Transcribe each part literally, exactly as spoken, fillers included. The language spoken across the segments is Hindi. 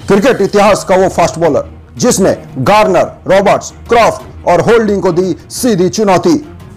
क्रिकेट इतिहास का वो फास्ट बॉलर जिसने गार्नर, रॉबर्ट्स, क्रॉफ्ट और होल्डिंग को दी सीधी चुनौती।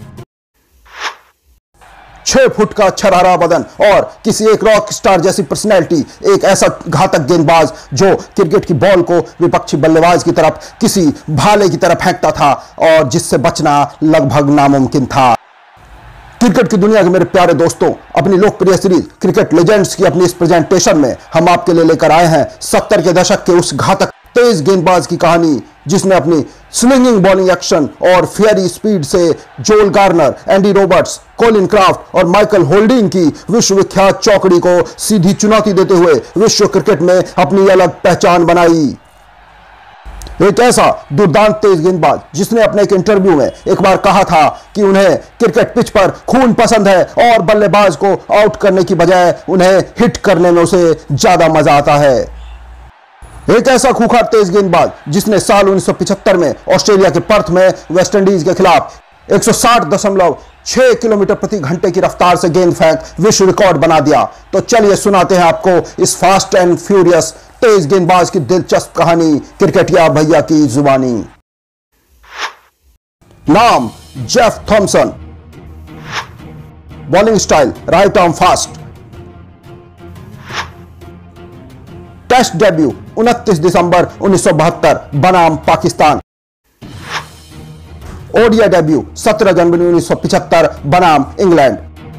छह फुट का छरारा बदन और किसी एक रॉक स्टार जैसी पर्सनैलिटी, एक ऐसा घातक गेंदबाज जो क्रिकेट की बॉल को विपक्षी बल्लेबाज की तरफ किसी भाले की तरह फेंकता था और जिससे बचना लगभग नामुमकिन था। क्रिकेट की दुनिया के मेरे प्यारे दोस्तों, अपनी लोकप्रिय सीरीज क्रिकेट लेजेंड्स की अपनी इस प्रेजेंटेशन में हम आपके लिए लेकर आए हैं सत्तर के दशक के उस घातक तेज गेंदबाज की कहानी जिसने अपनी स्विंगिंग बॉलिंग एक्शन और फेयरी स्पीड से Joel Garner, Andy Roberts, Colin Croft और माइकल होल्डिंग की विश्वविख्यात चौकड़ी को सीधी चुनौती देते हुए विश्व क्रिकेट में अपनी अलग पहचान बनाई। एक ऐसा दुर्दांत तेज गेंदबाज जिसने अपने एक इंटरव्यू में एक बार कहा था कि उन्हें क्रिकेट पिच पर खून पसंद है और बल्लेबाज को आउट करने की बजाय उन्हें हिट करने में उसे ज्यादा मजा आता है। एक ऐसा खूंखार तेज गेंदबाज जिसने साल उन्नीस सौ पचहत्तर में ऑस्ट्रेलिया के पर्थ में वेस्टइंडीज के खिलाफ एक सौ साठ दशमलव छह किलोमीटर प्रति घंटे की रफ्तार से गेंद फेंक विश्व रिकॉर्ड बना दिया। तो चलिए सुनाते हैं आपको इस फास्ट एंड फ्यूरियस तेज गेंदबाज की दिलचस्प कहानी क्रिकेटिया भैया की जुबानी। नाम Jeff Thomson. Bowling style right arm fast. Test debut उनतीस दिसंबर उन्नीस सौ बहत्तर बनाम पाकिस्तान। ओडीआई डेब्यू सत्रह जनवरी उन्नीस सौ पचहत्तर बनाम इंग्लैंड।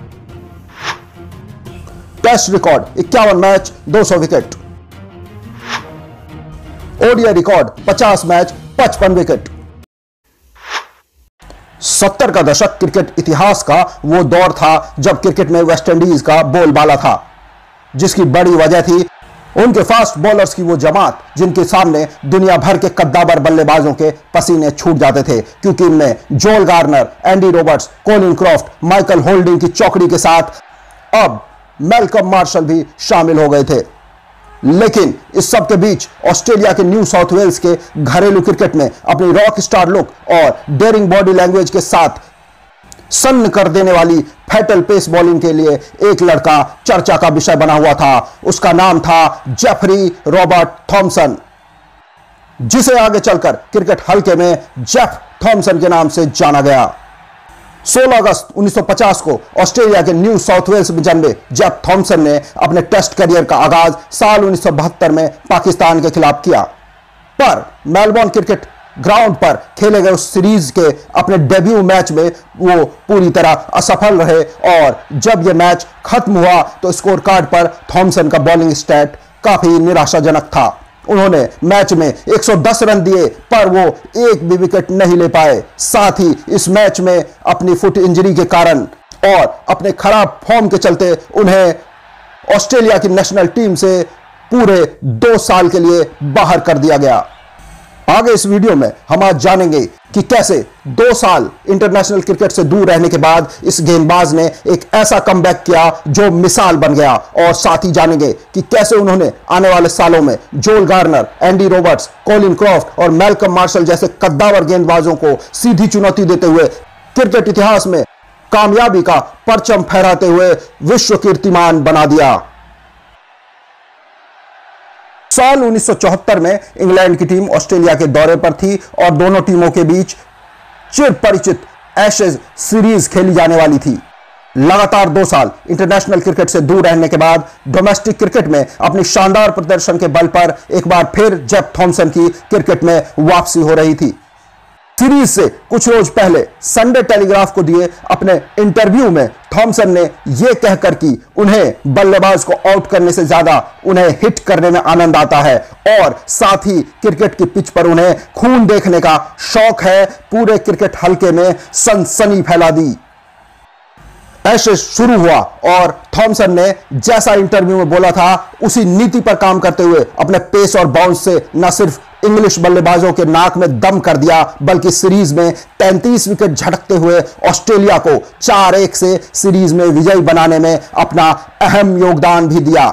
टेस्ट रिकॉर्ड इक्यावन मैच दो सौ विकेट। ओडीआई रिकॉर्ड पचास मैच पचपन विकेट। सत्तर का दशक क्रिकेट इतिहास का वो दौर था जब क्रिकेट में वेस्टइंडीज का बोलबाला था, जिसकी बड़ी वजह थी उनके फास्ट बॉलर्स की वो जमात जिनके सामने दुनिया भर के कद्दावर बल्लेबाजों के पसीने छूट जाते थे, क्योंकि इनमें Joel Garner, Andy Roberts, Colin Croft, Michael Holding की चौकड़ी के साथ अब मैल्कम मार्शल भी शामिल हो गए थे। लेकिन इस सब के बीच ऑस्ट्रेलिया के न्यू साउथ वेल्स के घरेलू क्रिकेट में अपनी रॉक स्टार लुक और डेयरिंग बॉडी लैंग्वेज के साथ सन्न कर देने वाली फैटल पेस बॉलिंग के लिए एक लड़का चर्चा का विषय बना हुआ था। उसका नाम था जेफरी रॉबर्ट थॉमसन, जिसे आगे चलकर क्रिकेट हल्के में जेफ थॉमसन के नाम से जाना गया। सोलह अगस्त उन्नीस सौ पचास को ऑस्ट्रेलिया के न्यू साउथ वेल्स में जन्मे जेफ थॉमसन ने अपने टेस्ट करियर का आगाज साल उन्नीस सौ बहत्तर में पाकिस्तान के खिलाफ किया, पर मेलबोर्न क्रिकेट ग्राउंड पर खेले गए उस सीरीज के अपने डेब्यू मैच में वो पूरी तरह असफल रहे और जब यह मैच खत्म हुआ तो स्कोर कार्ड पर थॉमसन का बॉलिंग स्टैट काफी निराशाजनक था। उन्होंने मैच में एक सौ दस रन दिए पर वो एक भी विकेट नहीं ले पाए। साथ ही इस मैच में अपनी फुट इंजरी के कारण और अपने खराब फॉर्म के चलते उन्हें ऑस्ट्रेलिया की नेशनल टीम से पूरे दो साल के लिए बाहर कर दिया गया। आगे इस वीडियो में हम आज जानेंगे कि कैसे दो साल इंटरनेशनल क्रिकेट से दूर रहने के बाद इस गेंदबाज ने एक ऐसा कमबैक किया जो मिसाल बन गया, और साथ ही जानेंगे कि कैसे उन्होंने आने वाले सालों में Joel Garner, Andy Roberts, Colin Croft और मैल्कम मार्शल जैसे कद्दावर गेंदबाजों को सीधी चुनौती देते हुए क्रिकेट इतिहास में कामयाबी का परचम फहराते हुए विश्व कीर्तिमान बना दिया। साल उन्नीस सौ चौहत्तर में इंग्लैंड की टीम ऑस्ट्रेलिया के दौरे पर थी और दोनों टीमों के बीच चिर परिचित एशेज सीरीज खेली जाने वाली थी। लगातार दो साल इंटरनेशनल क्रिकेट से दूर रहने के बाद डोमेस्टिक क्रिकेट में अपनी शानदार प्रदर्शन के बल पर एक बार फिर जेफ थॉमसन की क्रिकेट में वापसी हो रही थी। सीरीज से कुछ रोज पहले संडे टेलीग्राफ को दिए अपने इंटरव्यू में थॉमसन ने यह कहकर कि उन्हें बल्लेबाज को आउट करने से ज्यादा उन्हें हिट करने में आनंद आता है और साथ ही क्रिकेट की पिच पर उन्हें खून देखने का शौक है, पूरे क्रिकेट हल्के में सनसनी फैला दी। एशेज शुरू हुआ और थॉमसन ने जैसा इंटरव्यू में बोला था उसी नीति पर काम करते हुए अपने पेस और बाउंस से न सिर्फ इंग्लिश बल्लेबाजों के नाक में दम कर दिया बल्कि सीरीज में तैंतीस विकेट झटकते हुए ऑस्ट्रेलिया को चार एक से सीरीज में विजयी बनाने में अपना अहम योगदान भी दिया।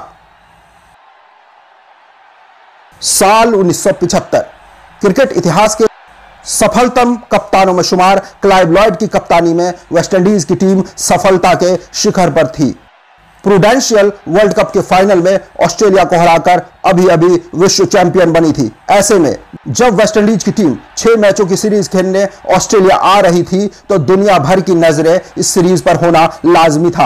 साल उन्नीस सौ पचहत्तर क्रिकेट इतिहास के सफलतम कप्तानों में शुमार क्लाइव लॉयड की कप्तानी में वेस्टइंडीज की टीम सफलता के शिखर पर थी। प्रूडेंशियल वर्ल्ड कप के फाइनल में ऑस्ट्रेलिया को हराकर अभी अभी विश्व चैंपियन बनी थी। ऐसे में जब वेस्टइंडीज की टीम छह मैचों की सीरीज खेलने ऑस्ट्रेलिया आ रही थी तो दुनिया भर की नजरें इस सीरीज पर होना लाजमी था।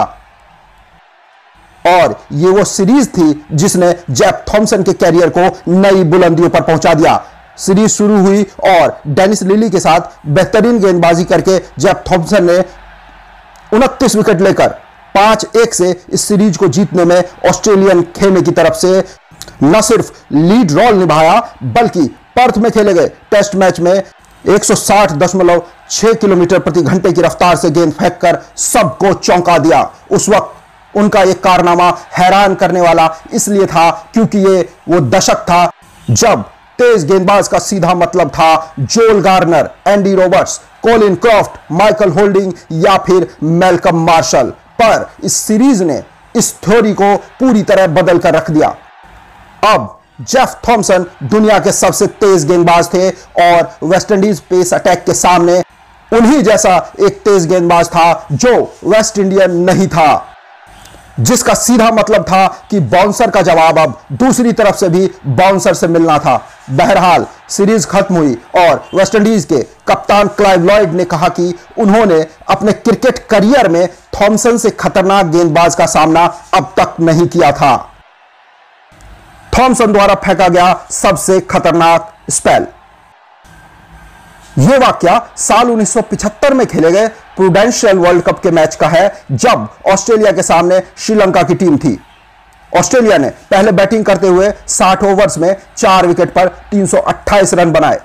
और ये वो सीरीज थी जिसने जेफ थॉमसन के कैरियर को नई बुलंदियों पर पहुंचा दिया। सीरीज शुरू हुई और डेनिस लिली के साथ बेहतरीन गेंदबाजी करके जेफ थॉमसन ने उनतीस विकेट लेकर पांच एक से इस सीरीज को जीतने में ऑस्ट्रेलियन खेमे की तरफ से न सिर्फ लीड रोल निभाया बल्कि पर्थ में खेले गए टेस्ट मैच में एक सौ साठ दशमलव छह किलोमीटर प्रति घंटे की रफ्तार से गेंद फेंककर सबको चौंका दिया। उस वक्त उनका यह कारनामा हैरान करने वाला इसलिए था क्योंकि ये वो दशक था जब तेज गेंदबाज का सीधा मतलब था Joel Garner, Andy Roberts, Colin Croft, Michael Holding या फिर मैल्कम मार्शल। पर इस सीरीज ने इस थ्योरी को पूरी तरह बदल कर रख दिया। अब जेफ थॉमसन दुनिया के सबसे तेज गेंदबाज थे और वेस्टइंडीज पेस अटैक के सामने उन्हीं जैसा एक तेज गेंदबाज था जो वेस्ट इंडियन नहीं था, जिसका सीधा मतलब था कि बाउंसर का जवाब अब दूसरी तरफ से भी बाउंसर से मिलना था। बहरहाल सीरीज खत्म हुई और वेस्टइंडीज के कप्तान क्लाइव लॉयड ने कहा कि उन्होंने अपने क्रिकेट करियर में थॉमसन से खतरनाक गेंदबाज का सामना अब तक नहीं किया था। थॉमसन द्वारा फेंका गया सबसे खतरनाक स्पेल। यह वाकया साल उन्नीस सौ पचहत्तर में खेले गए प्रूडेंशियल वर्ल्ड कप के मैच का है जब ऑस्ट्रेलिया के सामने श्रीलंका की टीम थी। ऑस्ट्रेलिया ने पहले बैटिंग करते हुए साठ ओवर्स में चार विकेट पर तीन सौ अट्ठाईस रन बनाए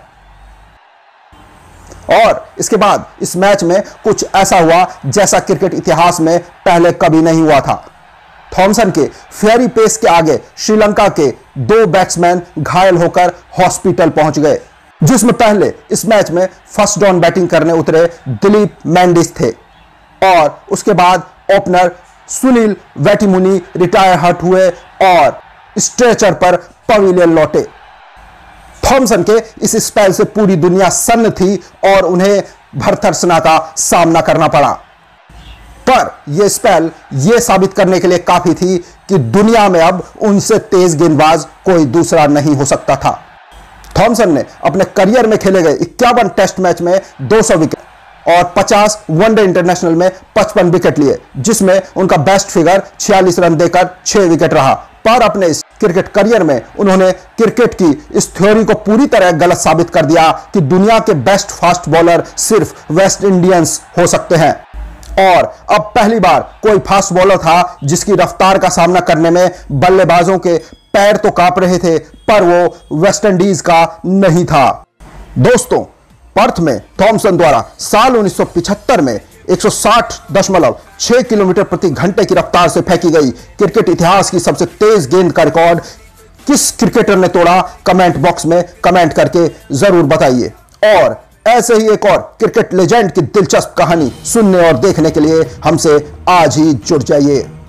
और इसके बाद इस मैच में कुछ ऐसा हुआ जैसा क्रिकेट इतिहास में पहले कभी नहीं हुआ था। थॉमसन के फेयरी पेस के आगे श्रीलंका के दो बैट्समैन घायल होकर हॉस्पिटल पहुंच गए, जिसमें पहले इस मैच में फर्स्ट डाउन बैटिंग करने उतरे दिलीप मेंडिस थे और उसके बाद ओपनर सुनील वेटिमुनी रिटायर हट हुए और स्ट्रेचर पर पवेलियन लौटे। थॉमसन के इस स्पेल से पूरी दुनिया सन्न थी और उन्हें भरथर्सना का सामना करना पड़ा, पर यह स्पेल यह साबित करने के लिए काफी थी कि दुनिया में अब उनसे तेज गेंदबाज कोई दूसरा नहीं हो सकता था। थॉमसन ने अपने करियर में खेले गए इक्यावन टेस्ट मैच में दो सौ विकेट और पचास वनडे इंटरनेशनल में पचपन विकेट लिए, जिसमें उनका बेस्ट फिगर छियालीस रन देकर छह विकेट रहा। पर अपने इस क्रिकेट करियर में उन्होंने क्रिकेट की इस थ्योरी को पूरी तरह गलत साबित कर दिया कि दुनिया के बेस्ट फास्ट बॉलर सिर्फ वेस्ट इंडियंस हो सकते हैं। और अब पहली बार कोई फास्ट बॉलर था जिसकी रफ्तार का सामना करने में बल्लेबाजों के पैर तो कांप रहे थे पर वो वेस्टइंडीज का नहीं था। दोस्तों, पर्थ में थॉमसन द्वारा साल उन्नीस सौ पचहत्तर में एक सौ साठ दशमलव छह किलोमीटर प्रति घंटे की रफ्तार से फेंकी गई क्रिकेट इतिहास की सबसे तेज गेंद का रिकॉर्ड किस क्रिकेटर ने तोड़ा, कमेंट बॉक्स में कमेंट करके जरूर बताइए। और ऐसे ही एक और क्रिकेट लेजेंड की दिलचस्प कहानी सुनने और देखने के लिए हमसे आज ही जुड़ जाइए।